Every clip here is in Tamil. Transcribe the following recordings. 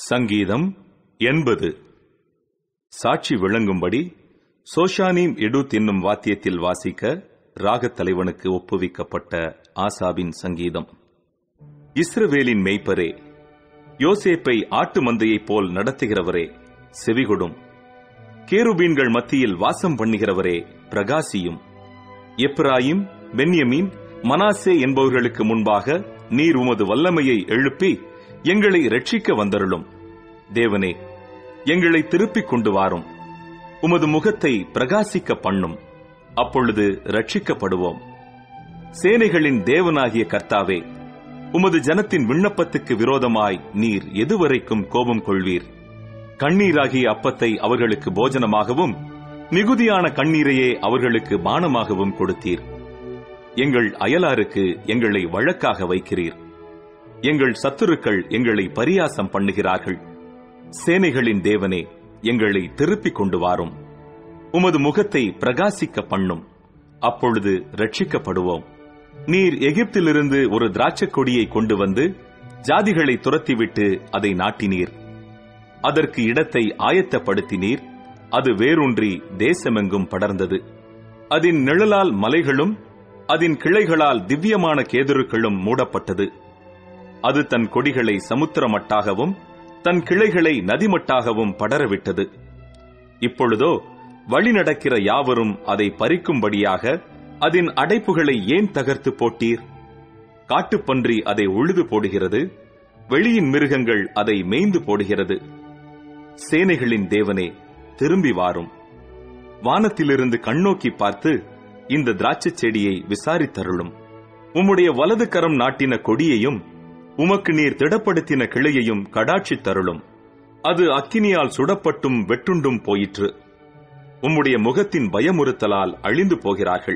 சங்கீதம் 80. சாட்சி விளங்கும்படி சோஷானீம் எடுத் என்னும் வாத்தியத்தில் வாசிக்க ராகத் தலைவனுக்கு ஒப்புவிக்கப்பட்ட ஆசாபின் சங்கீதம். இஸ்ரவேலின் மேய்ப்பரே, யோசேப்பை ஆட்டு மந்தையைப் போல் நடத்துகிறவரே, செவிகொடும். கேருபீன்கள் மத்தியில் வாசம் பண்ணுகிறவரே, பிரகாசியும். எப்ராயிம், பென்யமீன், மனாசே என்பவர்களுக்கு முன்பாக நீர் உமது வல்லமையை எழுப்பி எங்களை இரட்சிக்க வந்தருளும். தேவனே, எங்களை திருப்பிக் கொண்டு வாரும். உமது முகத்தை பிரகாசிக்க பண்ணும், அப்பொழுது இரட்சிக்கப்படுவோம். சேனைகளின் தேவனாகிய கர்த்தாவே, உமது ஜனத்தின் விண்ணப்பத்துக்கு விரோதமாய் நீர் எதுவரைக்கும் கோபம் கொள்வீர்? கண்ணீராகிய அப்பத்தை அவர்களுக்கு போஜனமாகவும் மிகுதியான கண்ணீரையே அவர்களுக்கு பானமாகவும் கொடுத்தீர். எங்கள் அயலாருக்கு எங்களை வழக்காக வைக்கிறீர். எங்கள் சத்துருக்கள் எங்களை பரியாசம் பண்ணுகிறார்கள். சேனைகளின் தேவனே, எங்களை திருப்பிக் கொண்டு வாரும். உமது முகத்தை பிரகாசிக்க பண்ணும், அப்பொழுது இரட்சிக்கப்படுவோம். நீர் எகிப்திலிருந்து ஒரு திராட்சைக் கொடியை கொண்டு வந்து ஜாதிகளை துரத்திவிட்டு அதை நாட்டினீர். அதற்கு இடத்தை ஆயத்தப்படுத்தினீர். அது வேரூன்றி தேசமெங்கும் படர்ந்தது. அதன் நிழலால் மலைகளும் அதன் கிளைகளால் திவ்யமான கேதுருக்களும் மூடப்பட்டது. அது தன் கொடிகளை சமுத்திரமட்டாகவும் தன் கிளைகளை நதிமட்டாகவும் படரவிட்டது. இப்பொழுதோ வழி நடக்கிற யாவரும் அதை பறிக்கும்படியாக அதன் அடைப்புகளை ஏன் தகர்த்து போட்டீர்? காட்டுப்பன்றி அதை உழுது போடுகிறது, வெளியின் மிருகங்கள் அதை மேய்ந்து போடுகிறது. சேனைகளின் தேவனே, திரும்பி வாரும். வானத்திலிருந்து கண்ணோக்கி பார்த்து இந்த திராட்சை செடியை விசாரித்தருளும். உம்முடைய வலது கரம் நாட்டின கொடியையும் உமக்கு நீர் திடப்படுத்தின கிளையையும் கடாட்சித் தருளும். அது அக்கினியால் சுடப்பட்டும் வெட்டுண்டும் போயிற்று. உம்முடைய முகத்தின் பயமுறுத்தலால் அழிந்து போகிறார்கள்.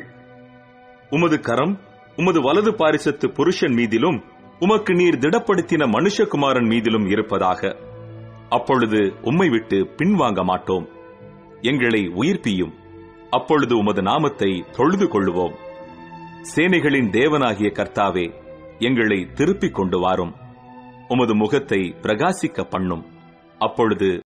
உமது கரம் உமது வலது பாரிசத்து புருஷன் மீதிலும் உமக்கு நீர் திடப்படுத்தின மனுஷகுமாரன் மீதிலும் இருப்பதாக. அப்பொழுது உம்மை விட்டு பின்வாங்க மாட்டோம். எங்களை உயிர்ப்பியும், அப்பொழுது உமது நாமத்தை தொழுது கொள்ளுவோம். சேனைகளின் தேவனாகிய கர்த்தாவே, எங்களை திருப்பிக் கொண்டு வாரும். உமது முகத்தை பிரகாசிக்க பண்ணும், அப்பொழுது